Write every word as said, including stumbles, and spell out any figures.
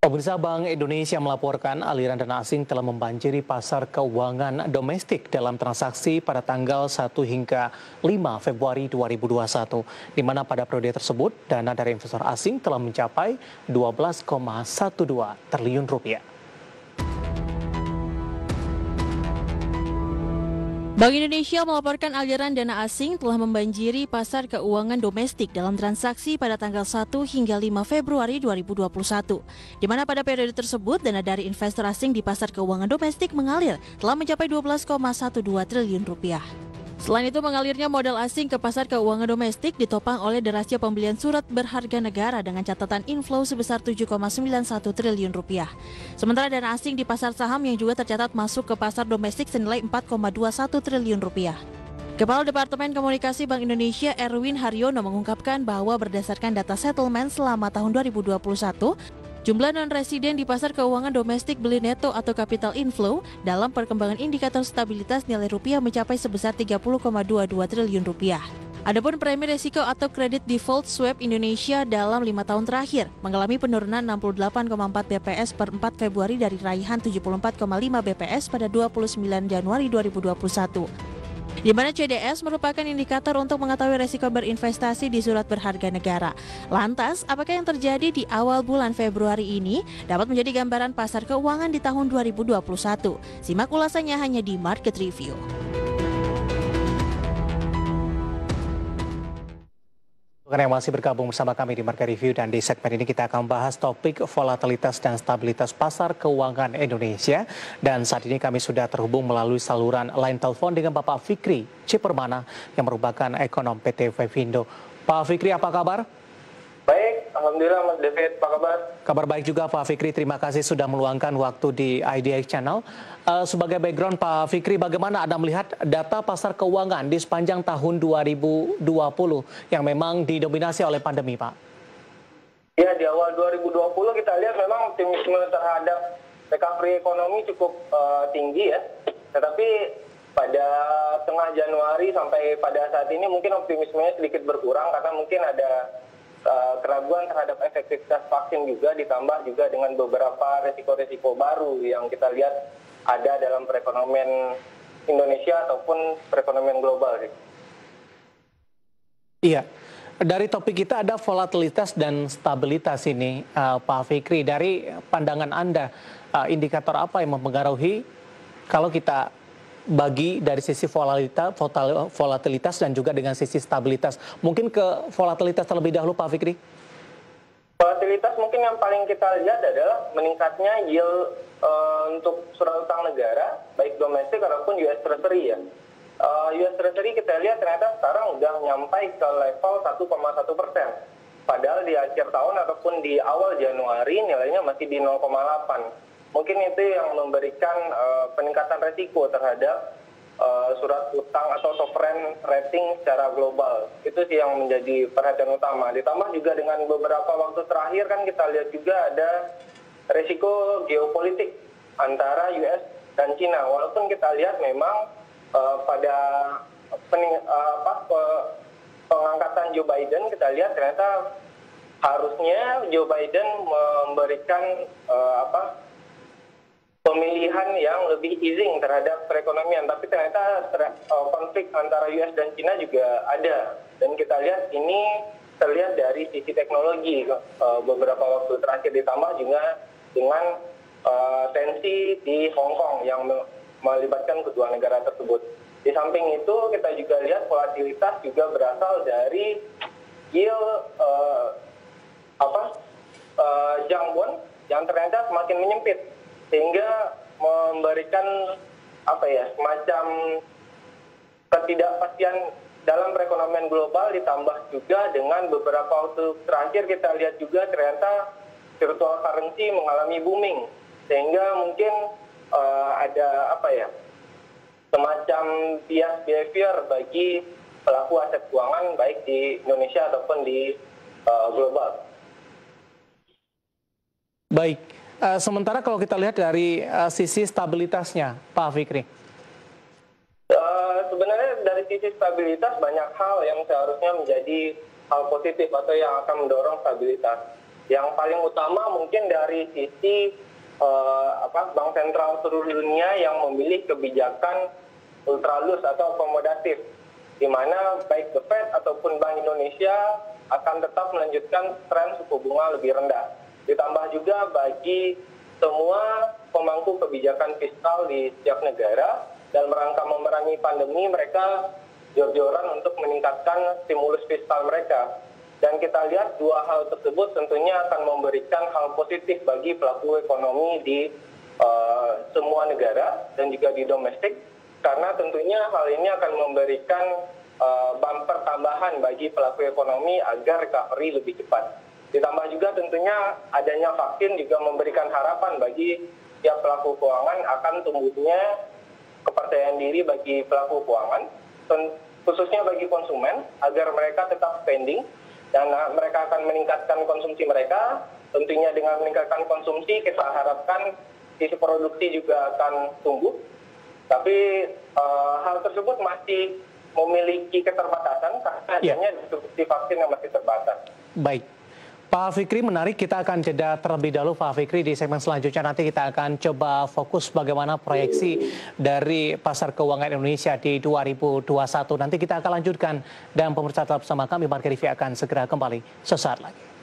Pemirsa, Bank Indonesia melaporkan aliran dana asing telah membanjiri pasar keuangan domestik dalam transaksi pada tanggal satu hingga lima Februari dua ribu dua puluh satu, di mana pada periode tersebut dana dari investor asing telah mencapai dua belas koma dua belas triliun rupiah. Bank Indonesia melaporkan aliran dana asing telah membanjiri pasar keuangan domestik dalam transaksi pada tanggal satu hingga lima Februari dua ribu dua puluh satu, di mana pada periode tersebut dana dari investor asing di pasar keuangan domestik mengalir telah mencapai dua belas koma dua belas triliun rupiah. Selain itu, mengalirnya modal asing ke pasar keuangan domestik ditopang oleh derasnya pembelian surat berharga negara dengan catatan inflow sebesar tujuh koma sembilan satu triliun rupiah. Sementara dana asing di pasar saham yang juga tercatat masuk ke pasar domestik senilai empat koma dua satu triliun rupiah. Kepala Departemen Komunikasi Bank Indonesia Erwin Haryono mengungkapkan bahwa berdasarkan data settlement selama tahun dua ribu dua puluh satu, jumlah non-residen di pasar keuangan domestik beli neto atau capital inflow dalam perkembangan indikator stabilitas nilai rupiah mencapai sebesar tiga puluh koma dua dua triliun rupiah. Adapun premi risiko atau kredit default swap Indonesia dalam lima tahun terakhir mengalami penurunan enam puluh delapan koma empat B P S per empat Februari dari raihan tujuh puluh empat koma lima B P S pada dua puluh sembilan Januari dua ribu dua puluh satu. Di mana C D S merupakan indikator untuk mengetahui resiko berinvestasi di surat berharga negara. Lantas, apakah yang terjadi di awal bulan Februari ini dapat menjadi gambaran pasar keuangan di tahun dua ribu dua puluh satu? Simak ulasannya hanya di Market Review. Yang masih bergabung bersama kami di Market Review, dan di segmen ini kita akan membahas topik volatilitas dan stabilitas pasar keuangan Indonesia. Dan saat ini kami sudah terhubung melalui saluran line telepon dengan Bapak Fikri Cipermana yang merupakan ekonom P T Vevindo. Pak Fikri, apa kabar? Baik, alhamdulillah Mas David, apa kabar? Kabar baik juga Pak Fikri, terima kasih sudah meluangkan waktu di I D X Channel. Uh, sebagai background Pak Fikri, bagaimana Anda melihat data pasar keuangan di sepanjang tahun dua ribu dua puluh yang memang didominasi oleh pandemi, Pak? Ya, di awal dua ribu dua puluh kita lihat memang optimisme terhadap recovery ekonomi cukup uh, tinggi ya. Tetapi pada tengah Januari sampai pada saat ini mungkin optimismenya sedikit berkurang karena mungkin ada Uh, keraguan terhadap efektivitas vaksin juga, ditambah juga dengan beberapa resiko-resiko baru yang kita lihat ada dalam perekonomian Indonesia ataupun perekonomian global. Iya, dari topik kita ada volatilitas dan stabilitas ini, uh, Pak Fikri. Dari pandangan Anda, uh, indikator apa yang mempengaruhi kalau kita bagi dari sisi volatilitas, volatilitas dan juga dengan sisi stabilitas? Mungkin ke volatilitas terlebih dahulu, Pak Fikri. Volatilitas mungkin yang paling kita lihat adalah meningkatnya yield uh, untuk surat utang negara, baik domestik ataupun U S Treasury ya. Uh, U S Treasury kita lihat ternyata sekarang udah nyampai ke level satu koma satu persen. Padahal di akhir tahun ataupun di awal Januari nilainya masih di nol koma delapan. Mungkin itu yang memberikan uh, peningkatan resiko terhadap uh, surat utang atau sovereign rating secara global. Itu sih yang menjadi perhatian utama. Ditambah juga dengan beberapa waktu terakhir kan kita lihat juga ada resiko geopolitik antara U S dan China. Walaupun kita lihat memang uh, pada pening, uh, apa, pengangkatan Joe Biden kita lihat ternyata harusnya Joe Biden memberikan uh, apa pemilihan yang lebih easing terhadap perekonomian, tapi ternyata uh, konflik antara U S dan China juga ada, dan kita lihat ini terlihat dari sisi teknologi uh, beberapa waktu terakhir, ditambah juga dengan uh, tensi di Hong Kong yang melibatkan kedua negara tersebut. Di samping itu kita juga lihat volatilitas juga berasal dari yield uh, apa uh, junk bond yang ternyata semakin menyempit, sehingga memberikan apa ya semacam ketidakpastian dalam perekonomian global, ditambah juga dengan beberapa waktu terakhir kita lihat juga ternyata virtual currency mengalami booming, sehingga mungkin uh, ada apa ya semacam bias behavior bagi pelaku aset keuangan baik di Indonesia ataupun di uh, global. Baik. Uh, sementara kalau kita lihat dari uh, sisi stabilitasnya, Pak Fikri. Uh, sebenarnya dari sisi stabilitas banyak hal yang seharusnya menjadi hal positif atau yang akan mendorong stabilitas. Yang paling utama mungkin dari sisi uh, apa, Bank Sentral seluruh dunia yang memilih kebijakan ultralus atau akomodatif, di mana baik The Fed ataupun Bank Indonesia akan tetap melanjutkan tren suku bunga lebih rendah. Ditambah juga bagi semua pemangku kebijakan fiskal di setiap negara, dalam rangka memerangi pandemi, mereka jor-joran untuk meningkatkan stimulus fiskal mereka. Dan kita lihat dua hal tersebut tentunya akan memberikan hal positif bagi pelaku ekonomi di uh, semua negara dan juga di domestik, karena tentunya hal ini akan memberikan uh, bumper tambahan bagi pelaku ekonomi agar recovery lebih cepat. Ditambah juga tentunya adanya vaksin juga memberikan harapan bagi setiap pelaku keuangan akan tumbuhnya kepercayaan diri bagi pelaku keuangan, khususnya bagi konsumen, agar mereka tetap spending dan mereka akan meningkatkan konsumsi mereka. Tentunya dengan meningkatkan konsumsi kita harapkan sisi produksi juga akan tumbuh. Tapi uh, hal tersebut masih memiliki keterbatasan karena adanya yeah. distribusi vaksin yang masih terbatas. Baik. Pak Fikri, menarik, kita akan jeda terlebih dahulu Pak Fikri. Di segmen selanjutnya nanti kita akan coba fokus bagaimana proyeksi dari pasar keuangan Indonesia di dua ribu dua puluh satu. Nanti kita akan lanjutkan dan pemirsa tetap bersama kami, Marka Rivi akan segera kembali sesaat lagi.